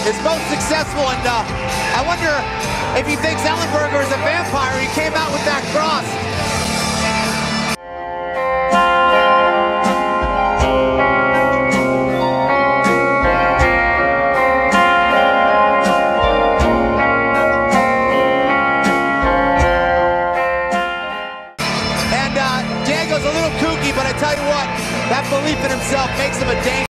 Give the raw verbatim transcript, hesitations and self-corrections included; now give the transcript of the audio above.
is most successful, and uh, I wonder if he thinks Ellenberger is a vampire. He came out with that cross. And uh, Diego's a little kooky, but I tell you what, that belief in himself makes him a danger.